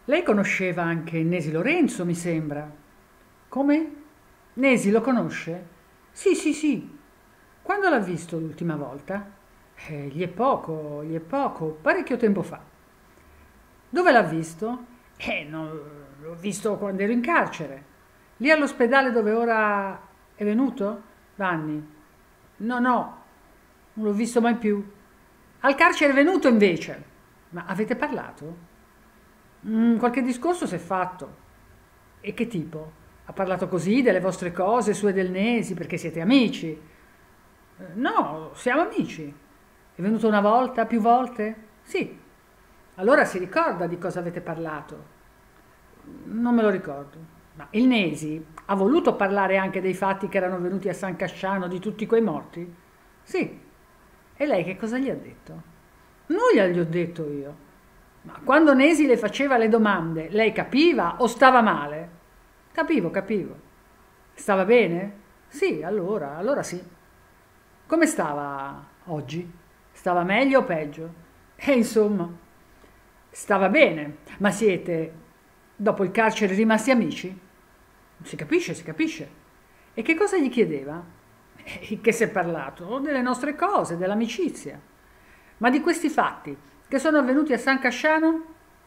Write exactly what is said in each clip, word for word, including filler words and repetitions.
Lei conosceva anche Nesi Lorenzo, mi sembra. Come? Nesi lo conosce? Sì, sì, sì. Quando l'ha visto l'ultima volta? Eh, gli è poco, gli è poco, parecchio tempo fa. Dove l'ha visto? Eh, non, l'ho visto quando ero in carcere. Lì all'ospedale dove ora è venuto? Vanni. No, no, non l'ho visto mai più. Al carcere è venuto invece. Ma avete parlato? Mm, qualche discorso si è fatto. E che tipo? Ha parlato così delle vostre cose, sue del Nesi, perché siete amici? Eh, No, siamo amici. È venuto una volta, più volte? Sì. Allora si ricorda di cosa avete parlato? Non me lo ricordo. Ma il Nesi ha voluto parlare anche dei fatti che erano venuti a San Casciano, di tutti quei morti? Sì. E lei che cosa gli ha detto? Non gliel'ho detto io. Ma quando Nesi le faceva le domande, lei capiva o stava male? Capivo, capivo. Stava bene? Sì, allora, allora sì. Come stava oggi? Stava meglio o peggio? E insomma, stava bene. Ma siete, dopo il carcere, rimasti amici? Si capisce, si capisce. E che cosa gli chiedeva? Eh, Che si è parlato? Delle nostre cose, dell'amicizia. Ma di questi fatti che sono avvenuti a San Casciano?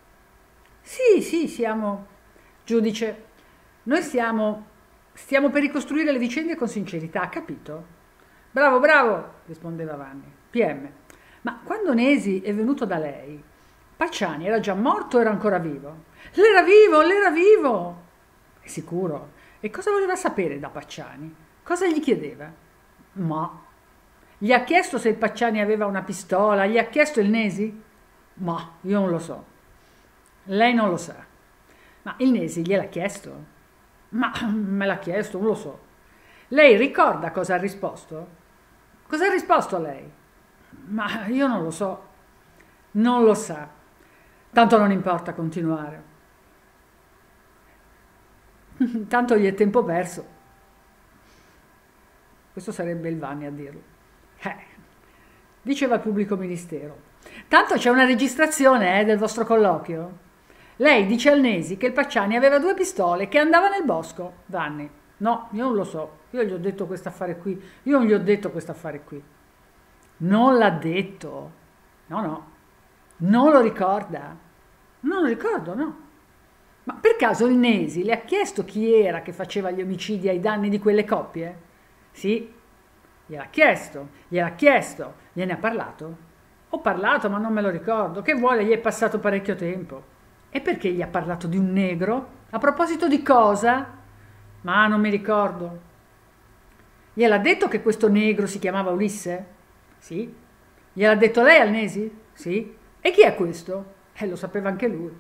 Sì, sì, siamo... Giudice, noi stiamo... stiamo per ricostruire le vicende con sincerità, capito? Bravo, bravo, rispondeva Vanni. P M. Ma quando Nesi è venuto da lei, Pacciani era già morto o era ancora vivo? L'era vivo, l'era vivo! È sicuro? E cosa voleva sapere da Pacciani? Cosa gli chiedeva? Ma... Gli ha chiesto se il Pacciani aveva una pistola? Gli ha chiesto il Nesi? Ma io non lo so. Lei non lo sa. Ma il Nesi gliel'ha chiesto? Ma me l'ha chiesto, non lo so. Lei ricorda cosa ha risposto? Cosa ha risposto lei? Ma io non lo so. Non lo sa. Tanto non importa continuare. Tanto gli è tempo perso. Questo sarebbe il Vanni a dirlo. Eh, diceva il pubblico ministero. Tanto c'è una registrazione eh, del vostro colloquio. Lei dice al Nesi che il Pacciani aveva due pistole e che andava nel bosco. Vanni. No, io non lo so. Io gli ho detto questo affare qui. Io non gli ho detto questo affare qui. Non l'ha detto. No, no. Non lo ricorda. Non lo ricordo, no. Ma per caso il Nesi le ha chiesto chi era che faceva gli omicidi ai danni di quelle coppie? Sì, gliel'ha chiesto, gliel'ha chiesto, gliene ha parlato? Ho parlato, ma non me lo ricordo. Che vuole, gli è passato parecchio tempo. E perché gli ha parlato di un negro? A proposito di cosa? Ma non mi ricordo. Gliel'ha detto che questo negro si chiamava Ulisse? Sì. Gliel'ha detto lei al Nesi? Sì. E chi è questo? Eh, lo sapeva anche lui.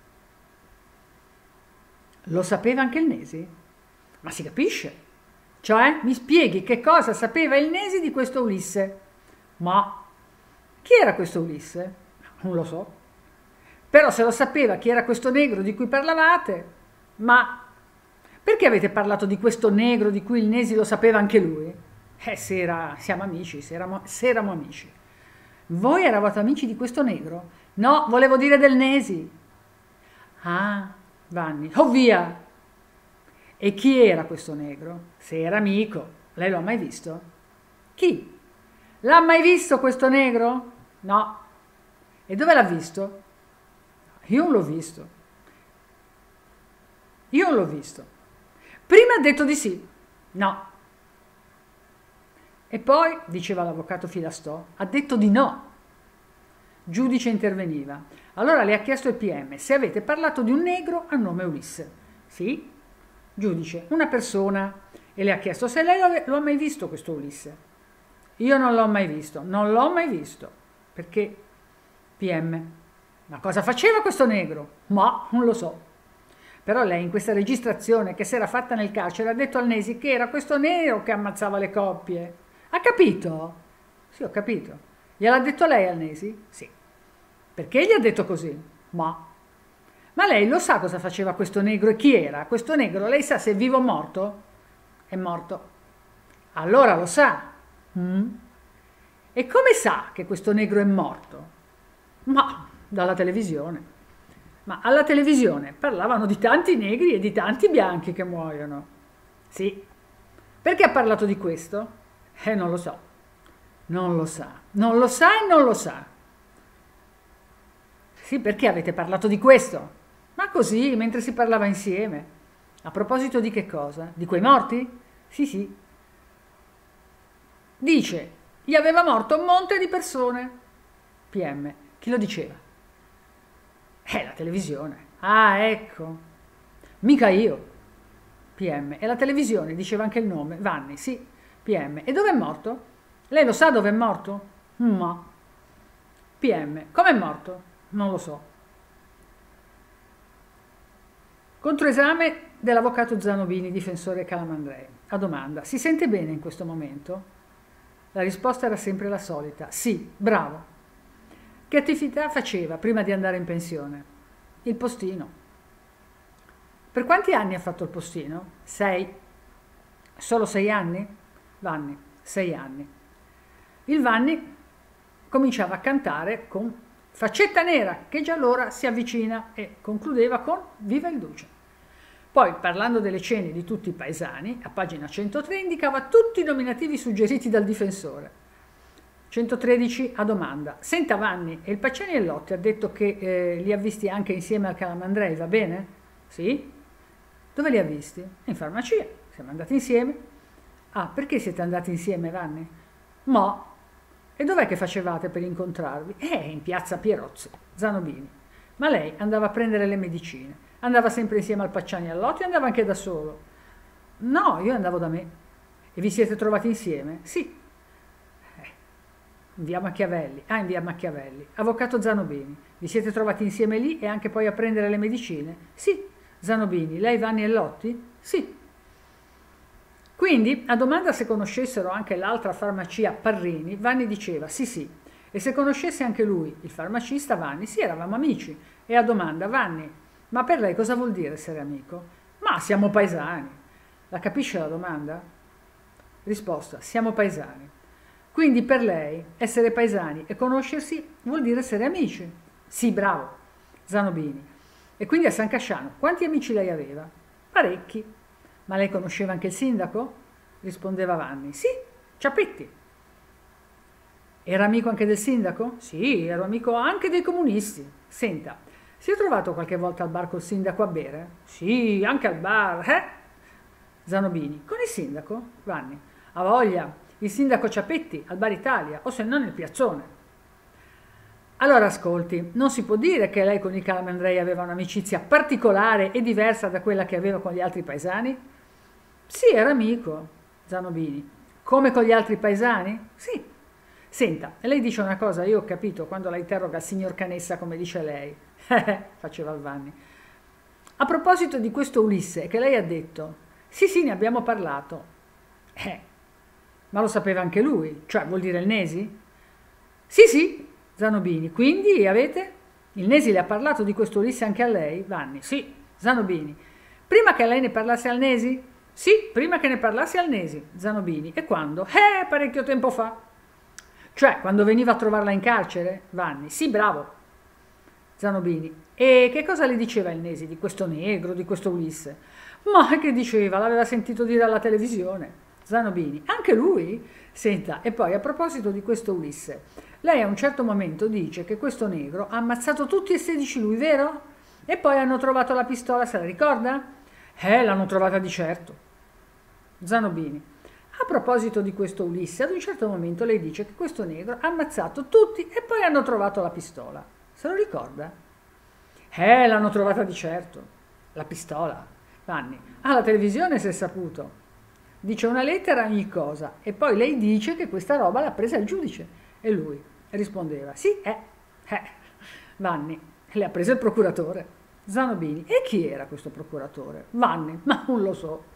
Lo sapeva anche il Nesi? Ma si capisce. Cioè, mi spieghi che cosa sapeva il Nesi di questo Ulisse? Ma chi era questo Ulisse? Non lo so. Però se lo sapeva chi era questo negro di cui parlavate, ma perché avete parlato di questo negro di cui il Nesi lo sapeva anche lui? Eh, se era, siamo amici, se eramo, se eramo amici. Voi eravate amici di questo negro? No, volevo dire del Nesi. Ah, Vanni, oh via! E chi era questo negro? Se era amico. Lei lo ha mai visto? Chi? L'ha mai visto questo negro? No. E dove l'ha visto? Io non l'ho visto. Io non l'ho visto. Prima ha detto di sì. No. E poi, diceva l'avvocato Filastò, ha detto di no. Giudice interveniva. Allora le ha chiesto il P M se avete parlato di un negro a nome Ulisse. Sì. Giudice, una persona. E le ha chiesto se lei lo ha mai visto questo Ulisse. Io non l'ho mai visto. Non l'ho mai visto. Perché? P M. Ma cosa faceva questo negro? Ma non lo so. Però lei in questa registrazione che si era fatta nel carcere ha detto al Nesi che era questo nero che ammazzava le coppie. Ha capito? Sì, ho capito. Gliel'ha detto lei al Nesi? Sì. Perché gli ha detto così? Ma. Ma lei lo sa cosa faceva questo negro e chi era? Questo negro, lei sa se è vivo o morto? È morto. Allora lo sa. Mm? E come sa che questo negro è morto? Ma dalla televisione. Ma alla televisione parlavano di tanti negri e di tanti bianchi che muoiono. Sì. Perché ha parlato di questo? Eh, non lo so. Non lo sa. Non lo sa e non lo sa. Sì, perché avete parlato di questo? Ma così, mentre si parlava insieme. A proposito di che cosa? Di quei morti? Sì, sì. Dice, gli aveva morto un monte di persone. P M. Chi lo diceva? Eh, la televisione. Ah, ecco. Mica io. P M. E la televisione diceva anche il nome. Vanni, sì. P M. E dove è morto? Lei lo sa dove è morto? No. P M. Come è morto? Non lo so. Controesame dell'avvocato Zanobini, difensore Calamandrei. A domanda, si sente bene in questo momento? La risposta era sempre la solita. Sì, bravo. Che attività faceva prima di andare in pensione? Il postino. Per quanti anni ha fatto il postino? Sei. Solo sei anni? Vanni, sei anni. Il Vanni cominciava a cantare con Faccetta nera, che già allora si avvicina, e concludeva con Viva il Duce. Poi, parlando delle cene di tutti i paesani, a pagina centotré indicava tutti i nominativi suggeriti dal difensore. centotredici a domanda. Senta Vanni, e il Pacciani e Lotti ha detto che eh, li ha visti anche insieme al Calamandrei, va bene? Sì? Dove li ha visti? In farmacia. Siamo andati insieme. Ah, perché siete andati insieme, Vanni? Ma, e dov'è che facevate per incontrarvi? Eh, in piazza Pierozzi, Zanobini. Ma lei andava a prendere le medicine. Andava sempre insieme al Pacciani e al Lotti o andava anche da solo? No, io andavo da me. E vi siete trovati insieme? Sì. Eh, in via Machiavelli. Ah, in via Machiavelli. Avvocato Zanobini. Vi siete trovati insieme lì e anche poi a prendere le medicine? Sì. Zanobini. Lei, Vanni e Lotti? Sì. Quindi, a domanda se conoscessero anche l'altra farmacia Parrini, Vanni diceva sì sì, e se conoscesse anche lui, il farmacista Vanni, sì, eravamo amici. E a domanda, Vanni, ma per lei cosa vuol dire essere amico? Ma siamo paesani. La capisce la domanda? Risposta, siamo paesani. Quindi per lei essere paesani e conoscersi vuol dire essere amici. Sì, bravo, Zanobini. E quindi a San Casciano, quanti amici lei aveva? Parecchi. Ma lei conosceva anche il sindaco? Rispondeva Vanni. Sì, Ciapetti. Era amico anche del sindaco? Sì, ero amico anche dei comunisti. Senta, si è trovato qualche volta al bar col sindaco a bere? Sì, anche al bar, eh? Zanobini. Con il sindaco? Vanni. Ha voglia. Il sindaco Ciapetti al Bar Italia, o se no nel piazzone. Allora ascolti, non si può dire che lei con il Calamandrei aveva un'amicizia particolare e diversa da quella che aveva con gli altri paesani? Sì, era amico, Zanobini. Come con gli altri paesani? Sì. Senta, lei dice una cosa, io ho capito quando la interroga il signor Canessa come dice lei. Faceva il Vanni. A proposito di questo Ulisse che lei ha detto, sì sì ne abbiamo parlato. Eh, ma lo sapeva anche lui, cioè vuol dire il Nesi? Sì sì, Zanobini, quindi avete? Il Nesi le ha parlato di questo Ulisse anche a lei? Vanni, sì, Zanobini. Prima che lei ne parlasse al Nesi? Sì, prima che ne parlassi al Nesi, Zanobini. E quando? Eh, parecchio tempo fa. Cioè, quando veniva a trovarla in carcere? Vanni, sì, bravo. Zanobini. E che cosa le diceva il Nesi di questo negro, di questo Ulisse? Ma che diceva? L'aveva sentito dire alla televisione. Zanobini. Anche lui? Senta, e poi a proposito di questo Ulisse, lei a un certo momento dice che questo negro ha ammazzato tutti e sedici lui, vero? E poi hanno trovato la pistola, se la ricorda? Eh, l'hanno trovata di certo. Zanobini. A proposito di questo Ulisse, ad un certo momento lei dice che questo negro ha ammazzato tutti e poi hanno trovato la pistola. Se lo ricorda? Eh, l'hanno trovata di certo. La pistola. Vanni. Ah, la televisione si è saputo. Dice una lettera a ogni cosa e poi lei dice che questa roba l'ha presa il giudice. E lui rispondeva, sì, eh, eh. Vanni. Le ha presa il procuratore. Zanobini. E chi era questo procuratore? Vanni. Ma non lo so.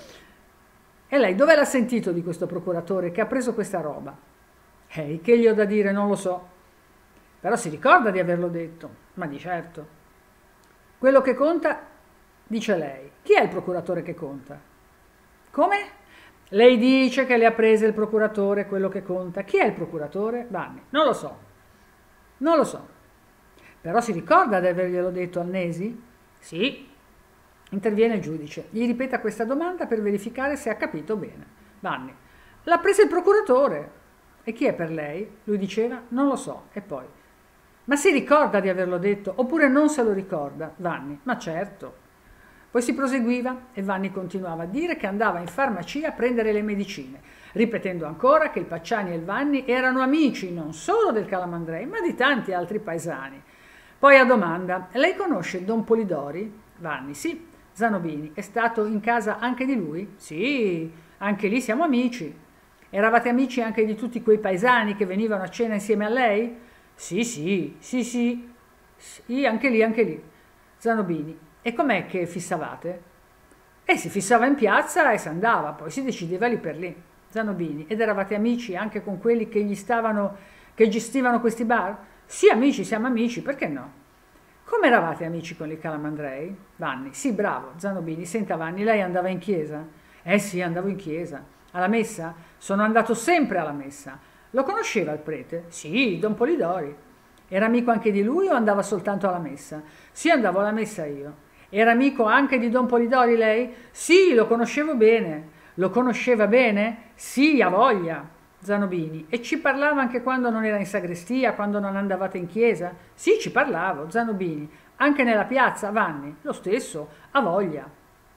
E lei dove l'ha sentito di questo procuratore che ha preso questa roba? Ehi, che gli ho da dire? Non lo so. Però si ricorda di averlo detto. Ma di certo. Quello che conta, dice lei. Chi è il procuratore che conta? Come? Lei dice che le ha prese il procuratore, quello che conta. Chi è il procuratore? Vanni. Non lo so. Non lo so. Però si ricorda di averglielo detto al Nesi? Sì. Interviene il giudice. Gli ripeta questa domanda per verificare se ha capito bene. Vanni. L'ha presa il procuratore. E chi è per lei? Lui diceva, non lo so. E poi, ma si ricorda di averlo detto oppure non se lo ricorda? Vanni. Ma certo. Poi si proseguiva e Vanni continuava a dire che andava in farmacia a prendere le medicine, ripetendo ancora che il Pacciani e il Vanni erano amici non solo del Calamandrei, ma di tanti altri paesani. Poi a domanda, lei conosce Don Polidori? Vanni, sì. Zanobini, è stato in casa anche di lui? Sì, anche lì siamo amici. Eravate amici anche di tutti quei paesani che venivano a cena insieme a lei? Sì, sì, sì, sì, sì, anche lì, anche lì. Zanobini, e com'è che fissavate? E si fissava in piazza e si andava, poi si decideva lì per lì. Zanobini, ed eravate amici anche con quelli che gli stavano, che gestivano questi bar? Sì, amici, siamo amici, perché no? Come eravate amici con i Calamandrei? Vanni, sì, bravo. Zanobini, senta Vanni, lei andava in chiesa? Eh sì, andavo in chiesa. Alla messa? Sono andato sempre alla messa. Lo conosceva il prete? Sì, Don Polidori. Era amico anche di lui o andava soltanto alla messa? Sì, andavo alla messa io. Era amico anche di Don Polidori lei? Sì, lo conoscevo bene. Lo conosceva bene? Sì, a voglia. Zanobini, e ci parlava anche quando non era in sagrestia, quando non andavate in chiesa? Sì, ci parlavo. Zanobini, anche nella piazza? Vanni, lo stesso, a voglia.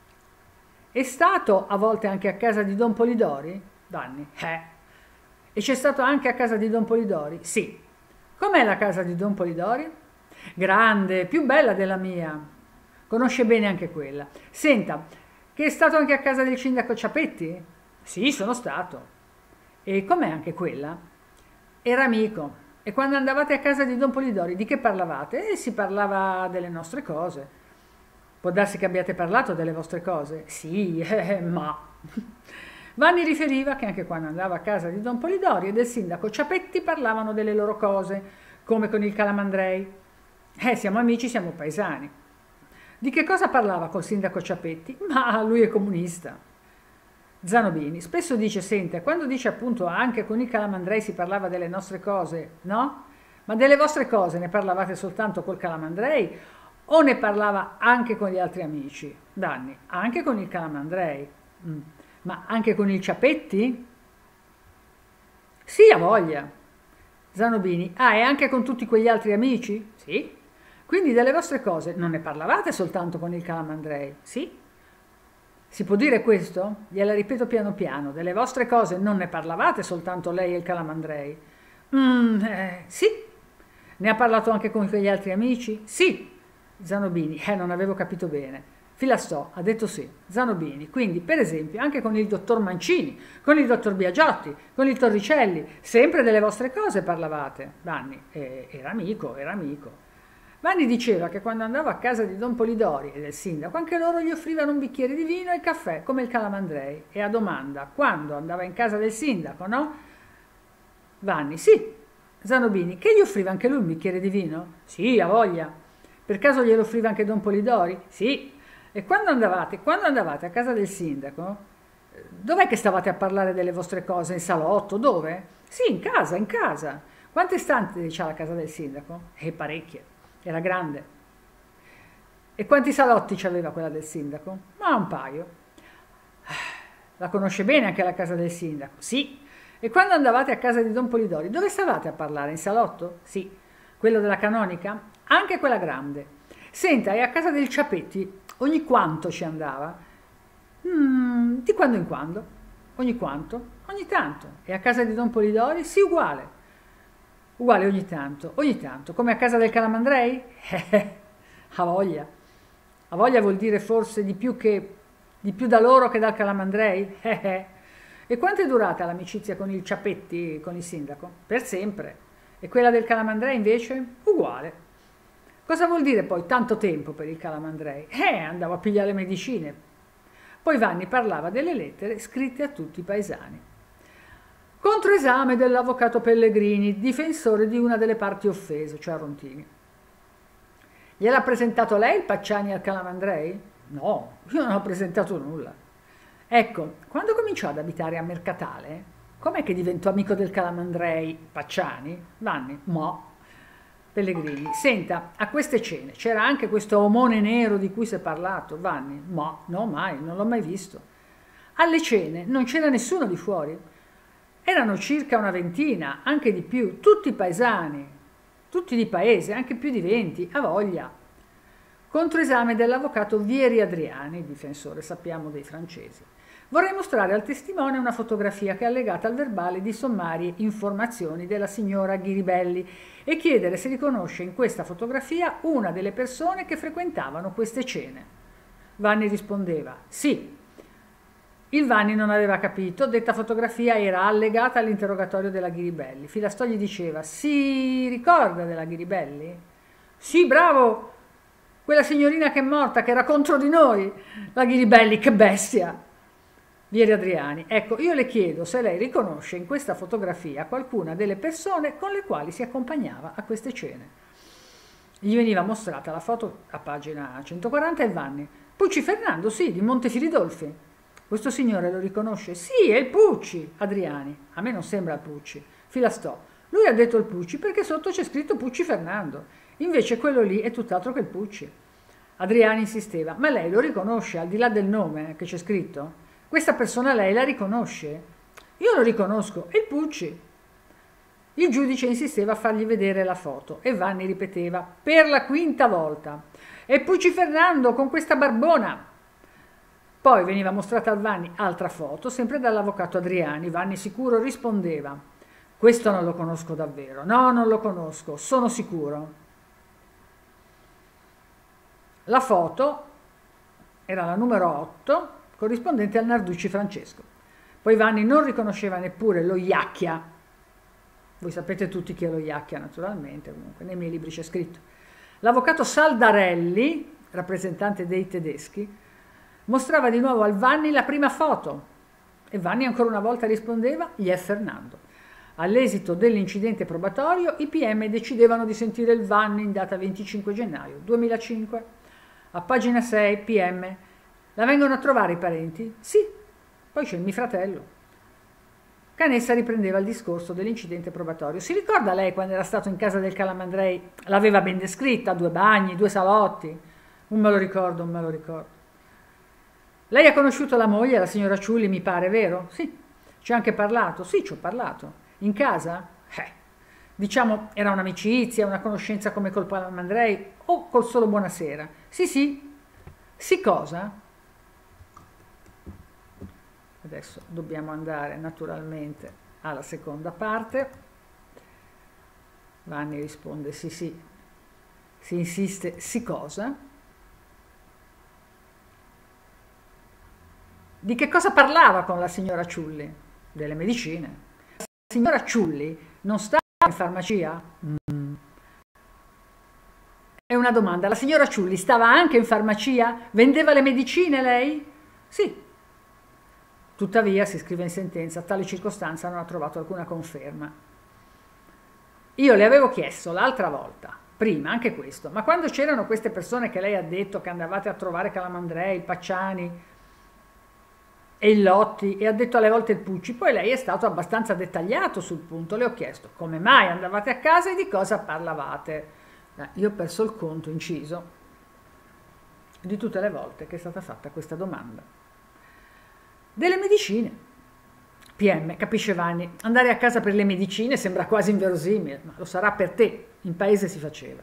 È stato a volte anche a casa di Don Polidori? Vanni, eh. E c'è stato anche a casa di Don Polidori? Sì. Com'è la casa di Don Polidori? Grande, più bella della mia. Conosce bene anche quella. Senta, che è stato anche a casa del sindaco Ciapetti? Sì, sono stato. E com'è anche quella? Era amico. E quando andavate a casa di Don Polidori, di che parlavate? E si parlava delle nostre cose. Può darsi che abbiate parlato delle vostre cose? Sì, eh, ma... Vanni riferiva che anche quando andava a casa di Don Polidori e del sindaco Ciapetti parlavano delle loro cose, come con il Calamandrei. Eh, siamo amici, siamo paesani. Di che cosa parlava col sindaco Ciapetti? Ma lui è comunista. Zanobini spesso dice, senta, quando dice appunto anche con il Calamandrei si parlava delle nostre cose, no? Ma delle vostre cose ne parlavate soltanto col Calamandrei o ne parlava anche con gli altri amici? Danni, anche con il Calamandrei. Mm. Ma anche con il Ciapetti? Sì, a voglia. Zanobini, ah, e anche con tutti quegli altri amici? Sì. Quindi delle vostre cose non ne parlavate soltanto con il Calamandrei? Sì. Si può dire questo? Gliela ripeto piano piano. Delle vostre cose non ne parlavate soltanto lei e il Calamandrei? Mm, eh, sì. Ne ha parlato anche con quegli altri amici? Sì. Zanobini, eh, non avevo capito bene. Filastò ha detto sì. Zanobini, quindi per esempio anche con il dottor Mancini, con il dottor Biagiotti, con il Torricelli, sempre delle vostre cose parlavate. Vanni, eh, era amico, era amico. Vanni diceva che quando andava a casa di Don Polidori e del sindaco, anche loro gli offrivano un bicchiere di vino e caffè, come il Calamandrei. E a domanda, quando andava in casa del sindaco, no? Vanni, sì. Zanobini, che gli offriva anche lui un bicchiere di vino? Sì, a voglia. Per caso glielo offriva anche Don Polidori? Sì. E quando andavate, quando andavate a casa del sindaco, dov'è che stavate a parlare delle vostre cose? In salotto? Dove? Sì, in casa, in casa. Quante stanze c'ha la casa del sindaco? E parecchie. Era grande. E quanti salotti c'aveva quella del sindaco? Ma un paio. La conosce bene anche la casa del sindaco? Sì. E quando andavate a casa di Don Polidori, dove stavate a parlare? In salotto? Sì. Quello della canonica? Anche quella grande. Senta, e a casa del Ciapetti ogni quanto ci andava? Mm, di quando in quando? Ogni quanto? Ogni tanto. E a casa di Don Polidori? Sì, uguale. Uguale ogni tanto, ogni tanto, come a casa del Calamandrei? Eh, a voglia. A voglia vuol dire forse di più che di più da loro che dal Calamandrei? Eh, eh. E quanto è durata l'amicizia con il Ciapetti, con il sindaco? Per sempre. E quella del Calamandrei invece? Uguale. Cosa vuol dire poi tanto tempo per il Calamandrei? Eh, andavo a pigliare le medicine. Poi Vanni parlava delle lettere scritte a tutti i paesani. Controesame dell'avvocato Pellegrini, difensore di una delle parti offese, cioè Rontini. Gliel'ha presentato lei il Pacciani al Calamandrei? No, io non ho presentato nulla. Ecco, quando cominciò ad abitare a Mercatale, com'è che diventò amico del Calamandrei Pacciani? Vanni, mo. Pellegrini, senta, a queste cene c'era anche questo omone nero di cui si è parlato, Vanni? Ma no, mai, non l'ho mai visto. Alle cene non c'era nessuno di fuori. Erano circa una ventina, anche di più, tutti paesani, tutti di paese, anche più di venti, a voglia. Controesame dell'avvocato Vieri Adriani, difensore, sappiamo, dei francesi. Vorrei mostrare al testimone una fotografia che è allegata al verbale di sommarie informazioni della signora Ghiribelli e chiedere se riconosce in questa fotografia una delle persone che frequentavano queste cene. Vanni rispondeva sì. Il Vanni non aveva capito, detta fotografia era allegata all'interrogatorio della Ghiribelli. Filastò gli diceva, si ricorda della Ghiribelli? Sì, bravo, quella signorina che è morta, che era contro di noi, la Ghiribelli, che bestia! Vieri Adriani, ecco, io le chiedo se lei riconosce in questa fotografia qualcuna delle persone con le quali si accompagnava a queste cene. Gli veniva mostrata la foto a pagina centoquaranta e Vanni. Pucci Fernando, sì, di Montefiridolfi. Questo signore lo riconosce? Sì, è il Pucci. Adriani, a me non sembra il Pucci. Filastò, lui ha detto il Pucci perché sotto c'è scritto Pucci Fernando. Invece quello lì è tutt'altro che il Pucci. Adriani insisteva, ma lei lo riconosce al di là del nome che c'è scritto? Questa persona lei la riconosce? Io lo riconosco, è il Pucci. Il giudice insisteva a fargli vedere la foto e Vanni ripeteva per la quinta volta. È Pucci Fernando con questa barbona. Poi veniva mostrata a Vanni altra foto, sempre dall'avvocato Adriani. Vanni sicuro rispondeva, questo non lo conosco davvero. No, non lo conosco, sono sicuro. La foto era la numero otto, corrispondente al Narducci Francesco. Poi Vanni non riconosceva neppure lo Iacchia. Voi sapete tutti chi è lo Iacchia, naturalmente, comunque nei miei libri c'è scritto. L'avvocato Saldarelli, rappresentante dei tedeschi, mostrava di nuovo al Vanni la prima foto e Vanni ancora una volta rispondeva, gli è Fernando. All'esito dell'incidente probatorio i P M decidevano di sentire il Vanni in data venticinque gennaio duemilacinque. A pagina sei P M, la vengono a trovare i parenti? Sì, poi c'è il mio fratello. Canessa riprendeva il discorso dell'incidente probatorio. Si ricorda lei quando era stato in casa del Calamandrei? L'aveva ben descritta, due bagni, due salotti. Non me lo ricordo, non me lo ricordo. Lei ha conosciuto la moglie, la signora Ciulli, mi pare, vero? Sì. Ci ha anche parlato? Sì, ci ho parlato. In casa? Eh, diciamo, era un'amicizia, una conoscenza come col Calamandrei o col solo buonasera? Sì, sì. Sì cosa? Adesso dobbiamo andare naturalmente alla seconda parte. Vanni risponde sì, sì. Si insiste, sì cosa? Di che cosa parlava con la signora Ciulli? Delle medicine. La signora Ciulli non stava in farmacia? Mm. È una domanda. La signora Ciulli stava anche in farmacia? Vendeva le medicine lei? Sì. Tuttavia, si scrive in sentenza, tale circostanza non ha trovato alcuna conferma. Io le avevo chiesto l'altra volta, prima, anche questo, ma quando c'erano queste persone che lei ha detto che andavate a trovare Calamandrei, Pacciani e il Lotti, e ha detto alle volte il Pucci, poi lei è stato abbastanza dettagliato sul punto. Le ho chiesto come mai andavate a casa e di cosa parlavate. Eh, io ho perso il conto, inciso, di tutte le volte che è stata fatta questa domanda. Delle medicine. P M, capisce Vanni, andare a casa per le medicine sembra quasi inverosimile, ma lo sarà per te, in paese si faceva.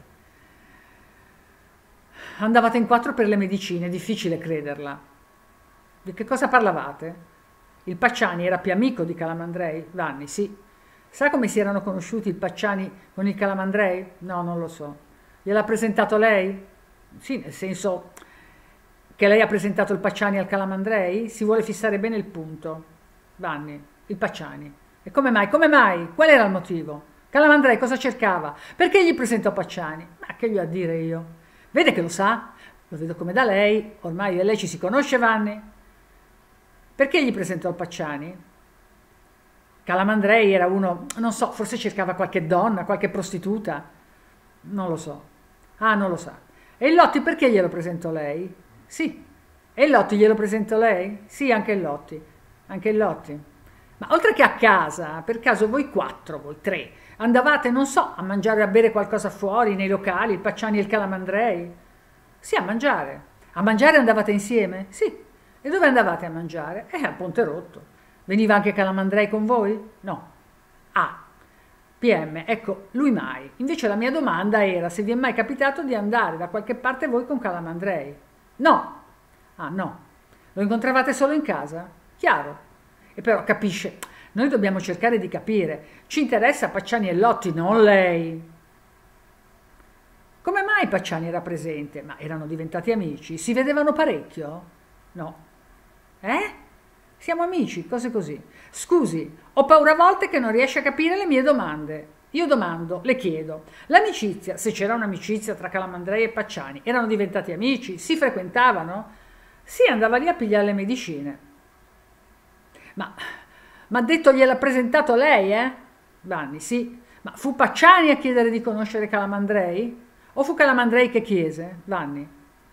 Andavate in quattro per le medicine, è difficile crederla. Di che cosa parlavate? Il Pacciani era più amico di Calamandrei? Vanni, sì. Sa come si erano conosciuti il Pacciani con il Calamandrei? No, non lo so. Gliel'ha presentato lei? Sì, nel senso che lei ha presentato il Pacciani al Calamandrei? Si vuole fissare bene il punto. Vanni, il Pacciani. E come mai? Come mai? Qual era il motivo? Calamandrei cosa cercava? Perché gli presentò Pacciani? Ma che gli ho a dire io? Vede che lo sa? Lo vedo come da lei. Ormai io e lei ci si conosce, Vanni. Perché gli presentò il Pacciani? Calamandrei era uno, non so, forse cercava qualche donna, qualche prostituta. Non lo so. Ah, non lo sa. E il Lotti perché glielo presentò lei? Sì. E il Lotti glielo presentò lei? Sì, anche il Lotti. Anche il Lotti. Ma oltre che a casa, per caso voi quattro, voi tre, Andavate, non so, a mangiare o a bere qualcosa fuori, nei locali, il Pacciani e il Calamandrei? Sì, a mangiare. A mangiare andavate insieme? Sì. E dove andavate a mangiare? Eh, al Ponte Rotto. Veniva anche Calamandrei con voi? No. Ah, P M, ecco, lui mai. Invece la mia domanda era se vi è mai capitato di andare da qualche parte voi con Calamandrei. No. Ah, no. Lo incontravate solo in casa? Chiaro. E però capisce, noi dobbiamo cercare di capire. Ci interessa Pacciani e Lotti, non lei. Come mai Pacciani era presente? Ma erano diventati amici? Si vedevano parecchio? No. Eh? Siamo amici, cose così. Scusi, ho paura a volte che non riesce a capire le mie domande. Io domando, le chiedo, l'amicizia, se c'era un'amicizia tra Calamandrei e Pacciani, erano diventati amici? Si frequentavano? Sì, andava lì a pigliare le medicine. Ma, ma ha detto gliel'ha presentato lei, eh? Vanni, sì. Ma fu Pacciani a chiedere di conoscere Calamandrei? O fu Calamandrei che chiese? Vanni.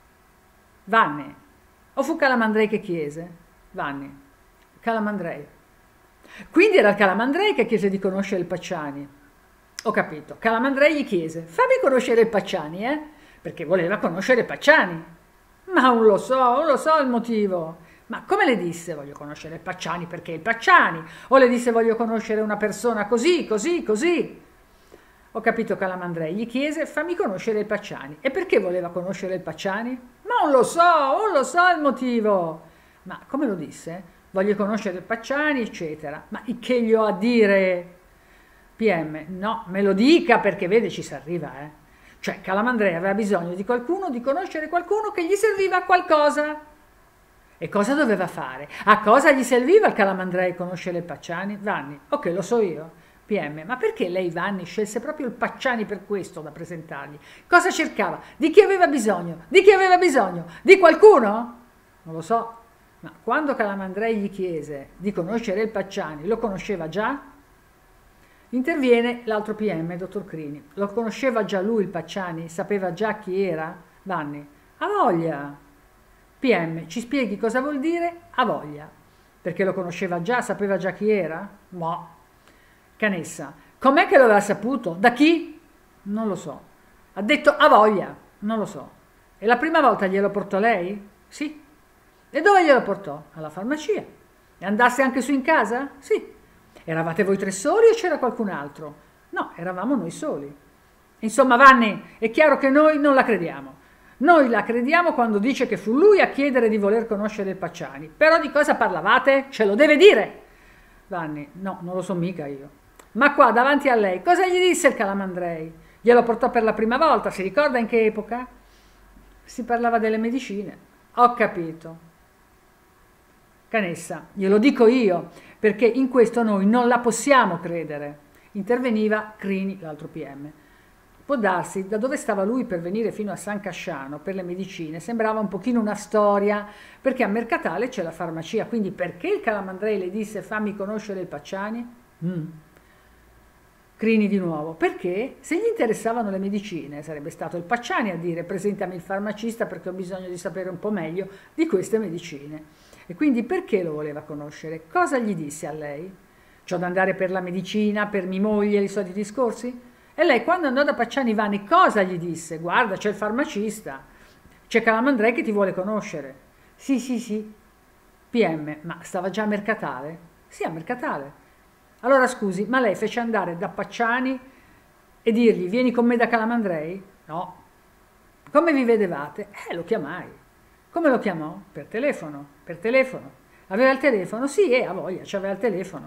Vanni. O fu Calamandrei che chiese? Vanni. Calamandrei. Quindi era il Calamandrei che chiese di conoscere il Pacciani. Ho capito. Calamandrei gli chiese, fammi conoscere il Pacciani, eh? Perché voleva conoscere Pacciani. Ma non lo so, non lo so il motivo. Ma come le disse voglio conoscere il Pacciani perché è il Pacciani? O le disse voglio conoscere una persona così, così, così? Ho capito Calamandrei, gli chiese fammi conoscere il Pacciani. E perché voleva conoscere il Pacciani? Ma non lo so, non lo so il motivo. Ma come lo disse? Voglio conoscere il Pacciani, eccetera. Ma che gli ho a dire? P M, no, me lo dica perché vede ci si arriva, eh. Cioè Calamandrei aveva bisogno di qualcuno, di conoscere qualcuno che gli serviva a qualcosa. E cosa doveva fare? A cosa gli serviva il Calamandrei conoscere il Pacciani? Vanni, ok, lo so io. P M, ma perché lei Vanni scelse proprio il Pacciani per questo da presentargli? Cosa cercava? Di chi aveva bisogno? Di chi aveva bisogno? Di qualcuno? Non lo so, ma quando Calamandrei gli chiese di conoscere il Pacciani, lo conosceva già? Interviene l'altro P M, dottor Crini. Lo conosceva già lui il Pacciani? Sapeva già chi era? Vanni, ha voglia. P M, ci spieghi cosa vuol dire ha voglia? Perché lo conosceva già, sapeva già chi era? No. Canessa, com'è che lo aveva saputo? Da chi? Non lo so. Ha detto ha voglia? Non lo so. E la prima volta glielo portò lei? Sì. E dove glielo portò? Alla farmacia. E andasse anche su in casa? Sì. Eravate voi tre soli o c'era qualcun altro? No, eravamo noi soli. Insomma, Vanni, è chiaro che noi non la crediamo. Noi la crediamo quando dice che fu lui a chiedere di voler conoscere il Pacciani. Però di cosa parlavate? Ce lo deve dire. Vanni, no, non lo so mica io. Ma qua, davanti a lei, cosa gli disse il Calamandrei? Glielo portò per la prima volta, si ricorda in che epoca? Si parlava delle medicine. Ho capito. Canessa, glielo dico io, perché in questo noi non la possiamo credere. Interveniva Crini, l'altro P M. Può darsi, da dove stava lui per venire fino a San Casciano per le medicine, sembrava un pochino una storia, perché a Mercatale c'è la farmacia, quindi perché il Calamandrei le disse fammi conoscere il Pacciani? Mm. Crini di nuovo, perché se gli interessavano le medicine sarebbe stato il Pacciani a dire presentami il farmacista perché ho bisogno di sapere un po' meglio di queste medicine. E quindi perché lo voleva conoscere? Cosa gli disse a lei? C'ho da andare per la medicina, per mia moglie, i soliti discorsi? E lei quando andò da Pacciani Vanni cosa gli disse? Guarda c'è il farmacista, c'è Calamandrei che ti vuole conoscere. Sì, sì, sì. P M, ma stava già a Mercatale? Sì, a Mercatale. Allora scusi, ma lei fece andare da Pacciani e dirgli vieni con me da Calamandrei? No. Come vi vedevate? Eh, lo chiamai. Come lo chiamò? Per telefono, per telefono. Aveva il telefono? Sì, eh, ha voglia, c'aveva il telefono.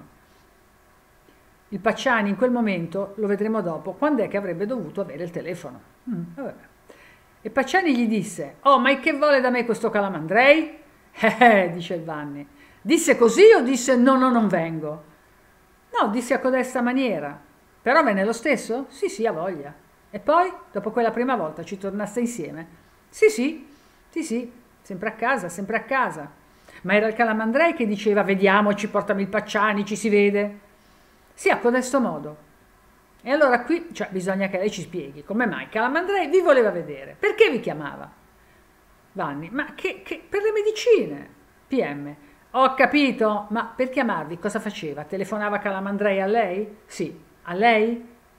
Il Pacciani in quel momento, lo vedremo dopo, quando è che avrebbe dovuto avere il telefono? Mm, vabbè. E Pacciani gli disse, oh, ma che vuole da me questo Calamandrei? Eh, eh, dice il Vanni. Disse così o disse no, no, non vengo? No, disse a codesta maniera. Però venne lo stesso? Sì, sì, ha voglia. E poi, dopo quella prima volta, ci tornaste insieme? Sì, sì, sì, sì, sempre a casa, sempre a casa. Ma era il Calamandrei che diceva, vediamoci, portami il Pacciani, ci si vede. Sì, a codesto modo. E allora qui, cioè, bisogna che lei ci spieghi come mai Calamandrei vi voleva vedere. Perché vi chiamava? Vanni, ma che, che per le medicine. P M, ho capito, ma per chiamarvi cosa faceva? Telefonava Calamandrei a lei? Sì. A lei?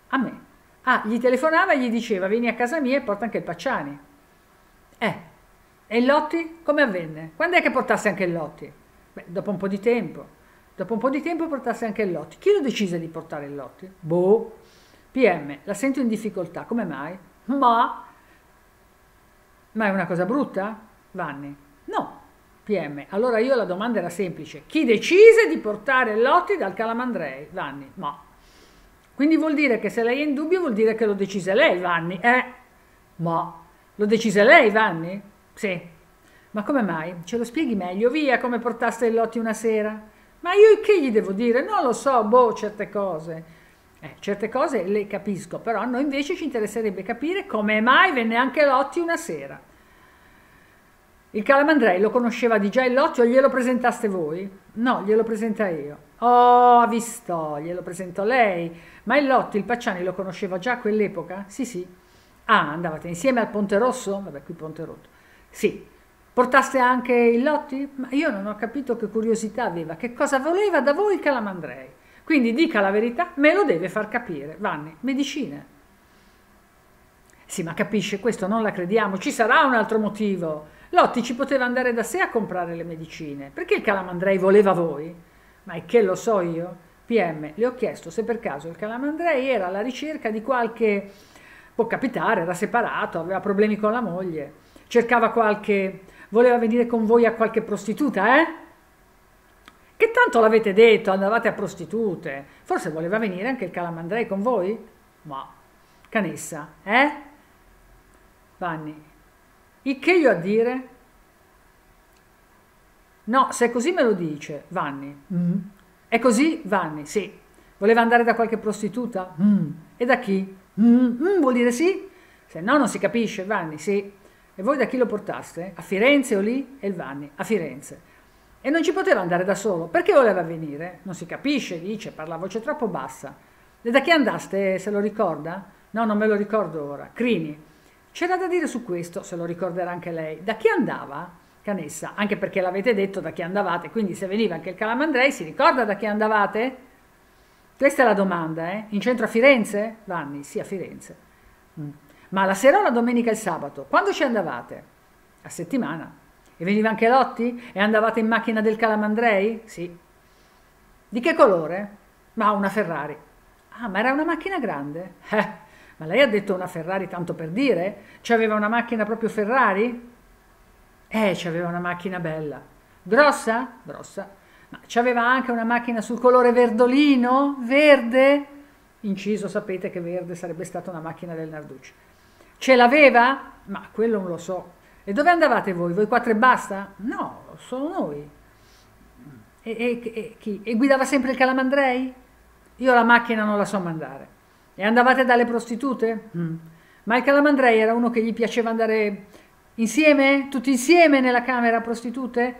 A me. Ah, gli telefonava e gli diceva vieni a casa mia e porta anche il Pacciani. Eh, e il Lotti? Come avvenne? Quando è che portasse anche il Lotti? Beh, dopo un po' di tempo. Dopo un po' di tempo portasse anche il Lotti. Chi lo decise di portare il Lotti? Boh. P M, la sento in difficoltà. Come mai? Ma... Ma è una cosa brutta? Vanni. No. P M, allora io la domanda era semplice. Chi decise di portare il Lotti dal Calamandrei? Vanni. Ma... Quindi vuol dire che se lei è in dubbio vuol dire che lo decise lei, Vanni. Eh? Ma... Lo decise lei, Vanni? Sì. Ma come mai? Ce lo spieghi meglio? Via, come portaste il Lotti una sera? Ma io che gli devo dire? Non lo so, boh, certe cose. Eh, certe cose le capisco, però a noi invece ci interesserebbe capire come mai venne anche Lotti una sera. Il Calamandrei lo conosceva di già il Lotti o glielo presentaste voi? No, glielo presenta io. Oh, ha visto, glielo presentò lei. Ma il Lotti, il Pacciani lo conosceva già a quell'epoca? Sì, sì. Ah, andavate insieme al Ponte Rosso? Vabbè, qui Ponte Rotto. Sì. Portaste anche il Lotti? Ma io non ho capito che curiosità aveva, che cosa voleva da voi il Calamandrei. Quindi dica la verità, me lo deve far capire. Vanni, medicine. Sì, ma capisce, questo non la crediamo, ci sarà un altro motivo. Lotti ci poteva andare da sé a comprare le medicine. Perché il Calamandrei voleva voi? Ma è che lo so io? P M, le ho chiesto se per caso il Calamandrei era alla ricerca di qualche... Può capitare, era separato, aveva problemi con la moglie, cercava qualche... voleva venire con voi a qualche prostituta, eh? Che tanto l'avete detto, andavate a prostitute. Forse voleva venire anche il Calamandrei con voi? Ma, Canessa, eh? Vanni, il che io a dire? No, se è così me lo dice, Vanni. Mm. È così? Vanni, sì. Voleva andare da qualche prostituta? Mm. E da chi? Mm. Mm, vuol dire sì? Se no non si capisce, Vanni, sì. E voi da chi lo portaste? A Firenze o lì? E il Vanni, a Firenze. E non ci poteva andare da solo. Perché voleva venire? Non si capisce, dice, parla a voce troppo bassa. E da chi andaste, se lo ricorda? No, non me lo ricordo ora. Crini. C'era da dire su questo, se lo ricorderà anche lei. Da chi andava? Canessa, anche perché l'avete detto da chi andavate, quindi se veniva anche il Calamandrei, si ricorda da chi andavate? Questa è la domanda, eh? In centro a Firenze? Vanni, sì, a Firenze. Mm. Ma la sera o la domenica e il sabato? Quando ci andavate? A settimana. E veniva anche Lotti? E andavate in macchina del Calamandrei? Sì. Di che colore? Ma una Ferrari. Ah, ma era una macchina grande? Eh, ma lei ha detto una Ferrari tanto per dire? C'aveva una macchina proprio Ferrari? Eh, c'aveva una macchina bella. Grossa? Grossa. Ma c'aveva anche una macchina sul colore verdolino? Verde? Inciso, sapete che verde sarebbe stata una macchina del Narducci. Ce l'aveva? Ma quello non lo so. E dove andavate voi? Voi quattro e basta? No, solo noi. E, e, e, chi? E guidava sempre il Calamandrei? Io la macchina non la so mandare. E andavate dalle prostitute? Mm. Ma il Calamandrei era uno che gli piaceva andare insieme? Tutti insieme nella camera prostitute?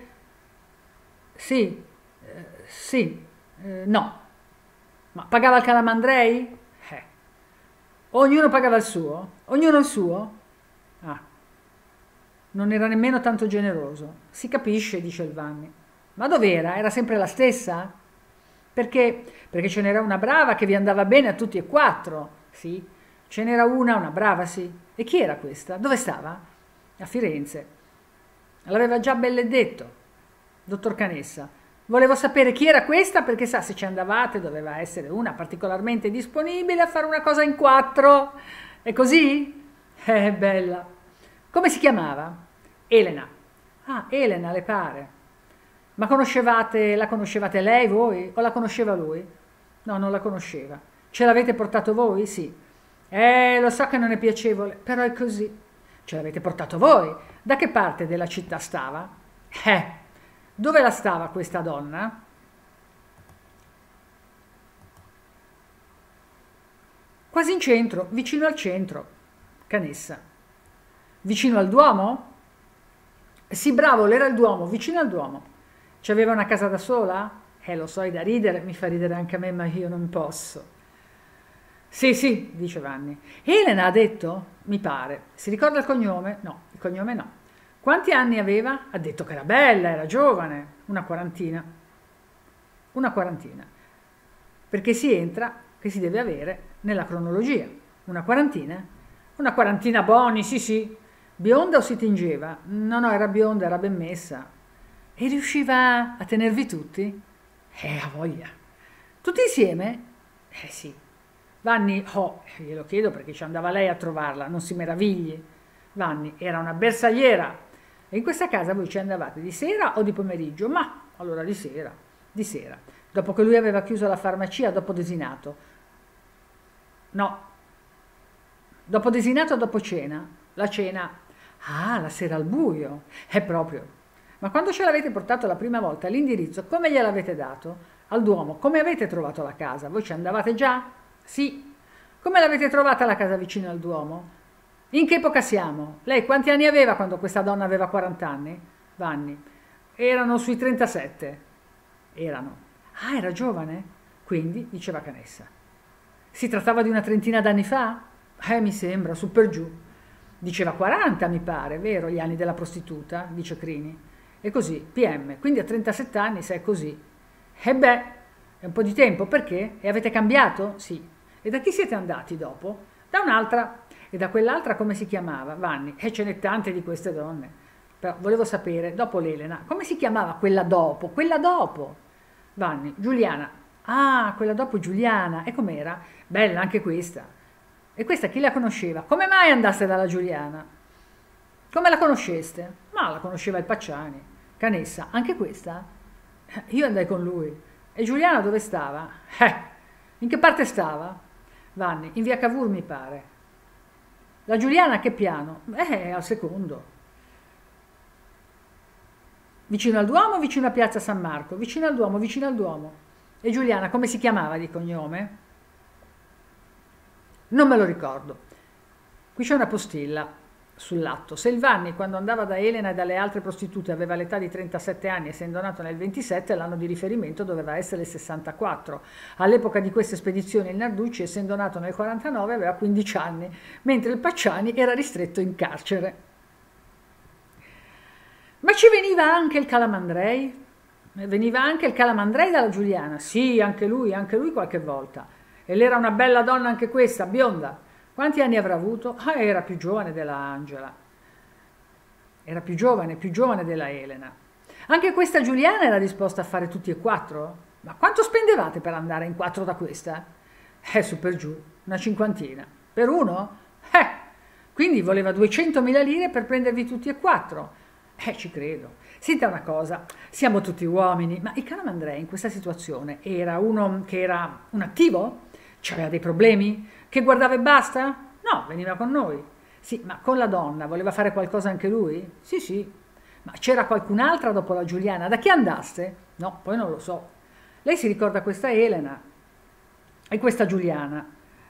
Sì, eh, sì, eh, no. Ma pagava il Calamandrei? Eh. Ognuno pagava il suo? Ognuno il suo? Ah. Non era nemmeno tanto generoso. Si capisce, dice il Vanni. Ma dov'era? Era sempre la stessa? Perché? Perché ce n'era una brava che vi andava bene a tutti e quattro. Sì, ce n'era una, una brava, sì. E chi era questa? Dove stava? A Firenze. L'aveva già belle detto, dottor Canessa. Volevo sapere chi era questa perché sa se ci andavate doveva essere una particolarmente disponibile a fare una cosa in quattro. È così? Eh, bella. Come si chiamava? Elena. Ah, Elena, le pare. Ma conoscevate, la conoscevate lei, voi? O la conosceva lui? No, non la conosceva. Ce l'avete portato voi? Sì. Eh, lo so che non è piacevole, però è così. Ce l'avete portato voi. Da che parte della città stava? Eh, dove la stava questa donna? Quasi in centro, vicino al centro. Canessa. Vicino al Duomo? Sì, bravo, l'era il Duomo, vicino al Duomo. C'aveva una casa da sola? Eh, lo so, è da ridere, mi fa ridere anche a me, ma io non posso. Sì, sì, dice Vanni. Elena ha detto? Mi pare. Si ricorda il cognome? No, il cognome no. Quanti anni aveva? Ha detto che era bella, era giovane. Una quarantina. Una quarantina. Perché si entra, che si deve avere, nella cronologia, una quarantina, una quarantina Boni, sì sì, bionda o si tingeva? No, no, era bionda, era ben messa. E riusciva a tenervi tutti? Eh, a voglia. Tutti insieme? Eh sì. Vanni, oh, glielo chiedo perché ci andava lei a trovarla, non si meravigli. Vanni era una bersagliera. E in questa casa voi ci andavate di sera o di pomeriggio? Ma, allora di sera, di sera. Dopo che lui aveva chiuso la farmacia, dopo desinato. No, dopo desinato o dopo cena? La cena. Ah, la sera al buio. È proprio. Ma quando ce l'avete portato la prima volta l'indirizzo, come gliel'avete dato? Al Duomo, come avete trovato la casa? Voi ci andavate già? Sì. Come l'avete trovata la casa vicino al Duomo? In che epoca siamo? Lei quanti anni aveva quando questa donna aveva quaranta anni? Vanni. Erano sui trentasette. Erano. Ah, era giovane? Quindi, diceva Canessa. Si trattava di una trentina d'anni fa? Eh, mi sembra, su per giù. Diceva quaranta, mi pare, vero, gli anni della prostituta, dice Crini. E così, P M, quindi a trentasette anni se è così. E beh, è un po' di tempo, perché? E avete cambiato? Sì. E da chi siete andati dopo? Da un'altra. E da quell'altra come si chiamava? Vanni. E ce n'è tante di queste donne. Però volevo sapere, dopo l'Elena, come si chiamava quella dopo? Quella dopo. Vanni. Giuliana. Ah, quella dopo Giuliana. E com'era? Bella anche questa. E questa chi la conosceva? Come mai andaste dalla Giuliana? Come la conosceste? Ma la conosceva il Pacciani. Canessa, anche questa? Io andai con lui. E Giuliana dove stava? Eh, in che parte stava? Vanni, in via Cavour mi pare. La Giuliana a che piano? Eh, al secondo. Vicino al Duomo o vicino a Piazza San Marco? Vicino al Duomo, vicino al Duomo. E Giuliana come si chiamava di cognome? Non me lo ricordo. Qui c'è una postilla sull'atto. Se il Vanni, quando andava da Elena e dalle altre prostitute, aveva l'età di trentasette anni, essendo nato nel ventisette, l'anno di riferimento doveva essere il sessantaquattro. All'epoca di queste spedizioni il Narducci, essendo nato nel quarantanove, aveva quindici anni, mentre il Pacciani era ristretto in carcere. Ma ci veniva anche il Calamandrei? Veniva anche il Calamandrei dalla Giuliana? Sì, anche lui, anche lui qualche volta. E l'era una bella donna anche questa, bionda. Quanti anni avrà avuto? Ah, era più giovane della Angela. Era più giovane, più giovane della Elena. Anche questa Giuliana era disposta a fare tutti e quattro? Ma quanto spendevate per andare in quattro da questa? Eh, su per giù, una cinquantina. Per uno? Eh, quindi voleva duecentomila lire per prendervi tutti e quattro. Eh, ci credo. Senta una cosa, siamo tutti uomini, ma il Calamandrei in questa situazione era uno che era un attivo? C'aveva dei problemi? Che guardava e basta? No, veniva con noi. Sì, ma con la donna voleva fare qualcosa anche lui? Sì, sì. Ma c'era qualcun'altra dopo la Giuliana? Da chi andaste? No, poi non lo so. Lei si ricorda questa Elena e questa Giuliana.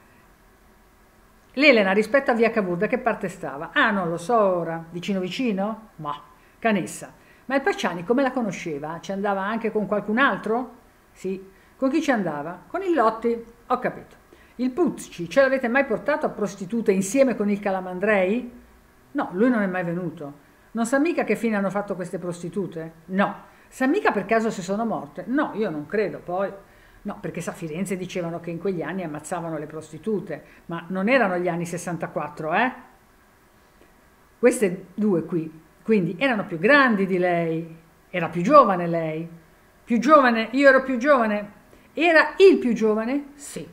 L'Elena rispetto a via Cavour da che parte stava? Ah, non lo so ora. Vicino vicino? Ma, Canessa. Ma il Pacciani come la conosceva? Ci andava anche con qualcun altro? Sì. Con chi ci andava? Con il Lotti. Ho capito. Il Pucci, ce l'avete mai portato a prostitute insieme con il Calamandrei? No, lui non è mai venuto. Non sa mica che fine hanno fatto queste prostitute? No. Sa mica per caso se sono morte? No, io non credo, poi. No, perché sa, a Firenze dicevano che in quegli anni ammazzavano le prostitute, ma non erano gli anni sessantaquattro, eh? Queste due qui, quindi, erano più grandi di lei. Era più giovane lei. Più giovane? Io ero più giovane? Era il più giovane? Sì.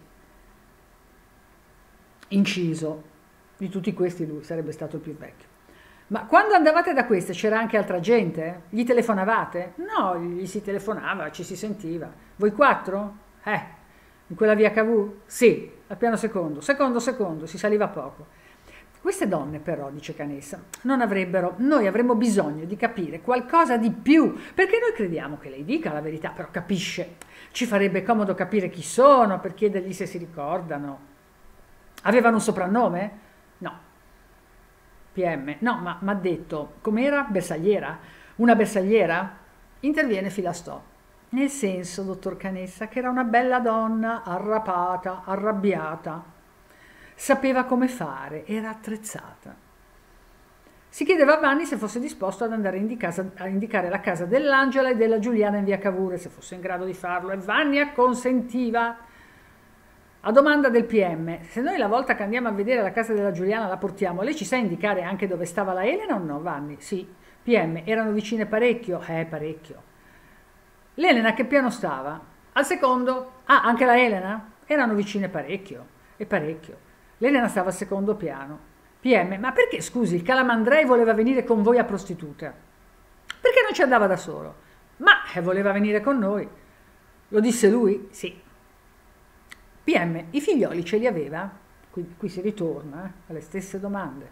Inciso. Di tutti questi lui sarebbe stato il più vecchio. Ma quando andavate da queste c'era anche altra gente? Gli telefonavate? No, gli si telefonava, ci si sentiva. Voi quattro? Eh, in quella via Cavour? Sì, al piano secondo. Secondo, secondo, si saliva poco. Queste donne però, dice Canessa, non avrebbero, noi avremmo bisogno di capire qualcosa di più, perché noi crediamo che lei dica la verità, però capisce. Ci farebbe comodo capire chi sono, per chiedergli se si ricordano. Avevano un soprannome? No. P M, no, ma mi ha detto, com'era? Bersagliera? Una bersagliera? Interviene Filastò. Nel senso, dottor Canessa, che era una bella donna, arrapata, arrabbiata. Sapeva come fare, era attrezzata. Si chiedeva a Vanni se fosse disposto ad andare in casa, a indicare la casa dell'Angela e della Giuliana in via Cavour, se fosse in grado di farlo, e Vanni acconsentiva. A domanda del P M, se noi la volta che andiamo a vedere la casa della Giuliana la portiamo, lei ci sa indicare anche dove stava la Elena o no, Vanni? Sì. P M, erano vicine parecchio? Eh, parecchio. L'Elena a che piano stava? Al secondo. Ah, anche la Elena? Erano vicine parecchio. E parecchio. L'Elena stava al secondo piano. P M, ma perché, scusi, il Calamandrei voleva venire con voi a prostituta? Perché non ci andava da solo? Ma eh, voleva venire con noi. Lo disse lui? Sì. P M, i figlioli ce li aveva? Qui, qui si ritorna eh, alle stesse domande.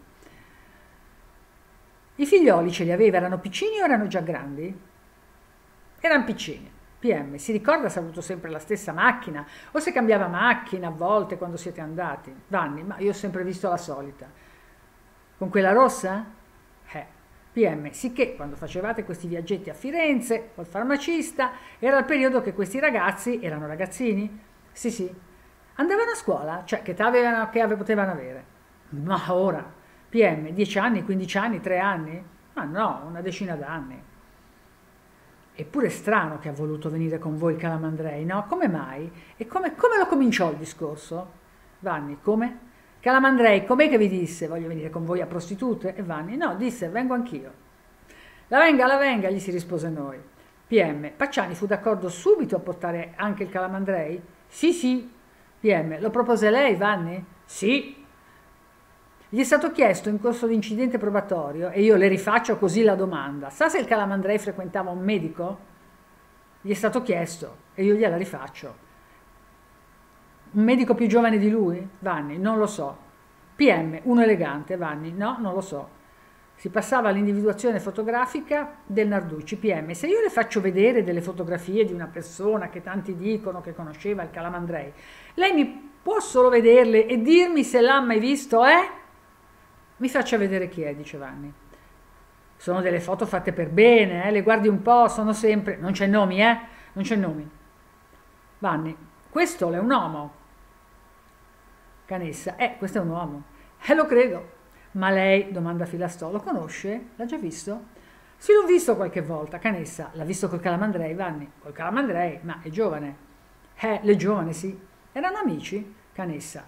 I figlioli ce li aveva, erano piccini o erano già grandi? Erano piccini. P M, si ricorda se ha avuto sempre la stessa macchina o se cambiava macchina a volte quando siete andati? Vanni, ma io ho sempre visto la solita. Con quella rossa? Eh. P M, sicché quando facevate questi viaggetti a Firenze col farmacista era il periodo che questi ragazzi erano ragazzini? Sì, sì. Andavano a scuola? Cioè, che età avevano, che ave- potevano avere? Ma ora, P M, dieci anni, quindici anni, tre anni? Ma no, una decina d'anni. Eppure è strano che ha voluto venire con voi il Calamandrei, no? Come mai? E come, come lo cominciò il discorso? Vanni, come? Calamandrei, com'è che vi disse? Voglio venire con voi a prostitute? E Vanni, no, disse, vengo anch'io. La venga, la venga, gli si rispose noi. P M, Pacciani fu d'accordo subito a portare anche il Calamandrei? Sì, sì. P M, lo propose lei, Vanni? Sì. Gli è stato chiesto in corso di incidente probatorio, e io le rifaccio così la domanda, sa se il Calamandrei frequentava un medico? Gli è stato chiesto, e io gliela rifaccio. Un medico più giovane di lui? Vanni, non lo so. P M, uno elegante, Vanni, no, non lo so. Si passava all'individuazione fotografica del Narducci. P M, se io le faccio vedere delle fotografie di una persona che tanti dicono che conosceva il Calamandrei, lei mi può solo vederle e dirmi se l'ha mai visto, eh? Mi faccia vedere chi è, dice Vanni. Sono delle foto fatte per bene, eh? Le guardi un po', sono sempre... Non c'è nomi, eh? Non c'è nomi. Vanni, questo è un uomo. Canessa, eh, questo è un uomo. Eh, lo credo. Ma lei, domanda Filastò, lo conosce? L'ha già visto? Sì, l'ho visto qualche volta. Canessa, l'ha visto col Calamandrei, Vanni? Col Calamandrei, ma è giovane. Eh, le giovane, sì. Erano amici? Canessa.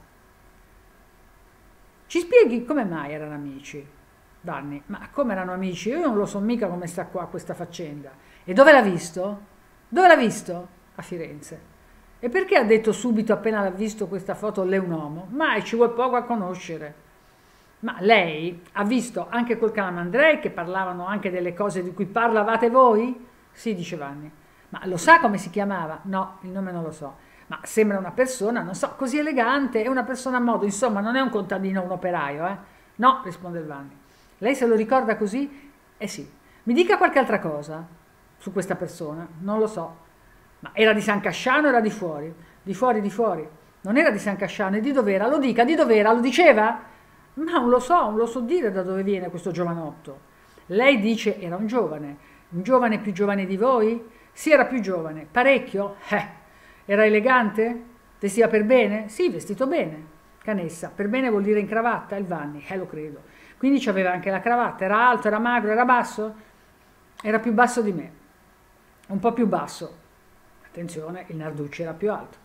Ci spieghi come mai erano amici? Vanni, ma come erano amici? Io non lo so mica come sta qua questa faccenda. E dove l'ha visto? Dove l'ha visto? A Firenze. E perché ha detto subito appena l'ha visto questa foto lei è un uomo? Ma ci vuole poco a conoscere. Ma lei ha visto anche col Calamandrei che parlavano anche delle cose di cui parlavate voi? Sì, dice Vanni. Ma lo sa come si chiamava? No, il nome non lo so. Ma sembra una persona, non so, così elegante, è una persona a modo, insomma, non è un contadino o un operaio, eh? No, risponde il Vanni. Lei se lo ricorda così? Eh sì. Mi dica qualche altra cosa su questa persona, non lo so. Ma era di San Casciano o era di fuori? Di fuori, di fuori. Non era di San Casciano, e di dov'era? Lo dica, di dov'era? Lo diceva? Ma non lo so, non lo so dire da dove viene questo giovanotto. Lei dice era un giovane, un giovane più giovane di voi? Sì, era più giovane. Parecchio? Eh. Era elegante? Vestiva per bene? Sì, vestito bene. Canessa, per bene vuol dire in cravatta? Il Vanni, eh lo credo. Quindi c'aveva anche la cravatta, era alto, era magro, era basso? Era più basso di me, un po' più basso. Attenzione, il Narducci era più alto.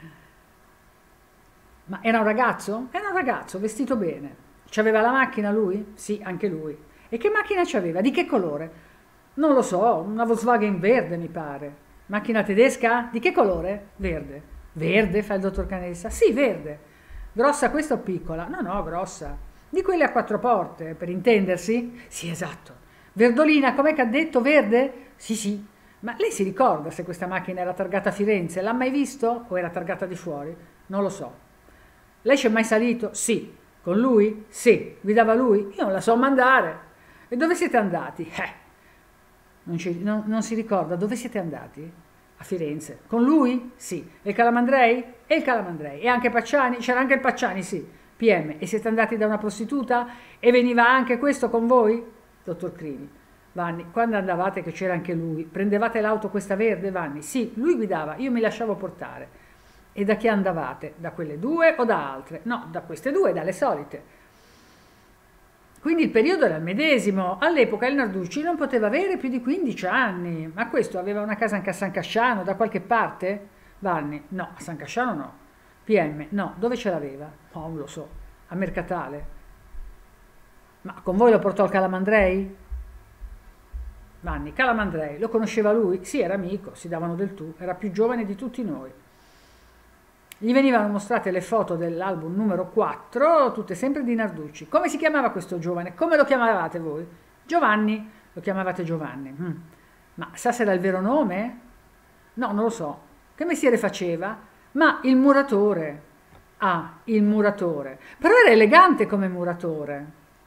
Ma era un ragazzo? Era un ragazzo, vestito bene. C'aveva la macchina lui? Sì, anche lui. E che macchina c'aveva? Di che colore? Non lo so, una Volkswagen verde mi pare. Macchina tedesca? Di che colore? Verde. Verde, fa il dottor Canessa? Sì, verde. Grossa questa o piccola? No, no, grossa. Di quelle a quattro porte, per intendersi? Sì, esatto. Verdolina, com'è che ha detto? Verde? Sì, sì. Ma lei si ricorda se questa macchina era targata a Firenze? L'ha mai visto? O era targata di fuori? Non lo so. Lei c'è mai salito? Sì. Con lui? Sì. Guidava lui? Io non la so mandare. E dove siete andati? Eh. Non, ci, non, non si ricorda dove siete andati? A Firenze. Con lui? Sì. E il Calamandrei? E il Calamandrei. E anche Pacciani? C'era anche il Pacciani, sì. P M. E siete andati da una prostituta? E veniva anche questo con voi? Dottor Crini. Vanni, quando andavate che c'era anche lui, prendevate l'auto questa verde? Vanni, sì, lui guidava, io mi lasciavo portare. E da chi andavate? Da quelle due o da altre? No, da queste due, dalle solite. Quindi il periodo era il medesimo. All'epoca il Narducci non poteva avere più di quindici anni. Ma questo aveva una casa anche a San Casciano, da qualche parte? Vanni, no, a San Casciano no. P M, no, dove ce l'aveva? No, non lo so, a Mercatale. Ma con voi lo portò il Calamandrei? Vanni, Calamandrei, lo conosceva lui? Sì, era amico, si davano del tu, era più giovane di tutti noi. Gli venivano mostrate le foto dell'album numero quattro, tutte sempre di Narducci. Come si chiamava questo giovane? Come lo chiamavate voi? Giovanni, lo chiamavate Giovanni. Mm. Ma sa se era il vero nome? No, non lo so. Che mestiere faceva? Ma il muratore. Ah, il muratore. Però era elegante come muratore.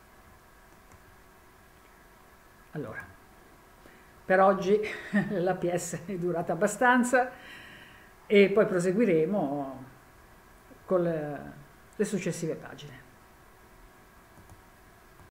Allora, per oggi la P S è durata abbastanza e poi proseguiremo con le, le successive pagine.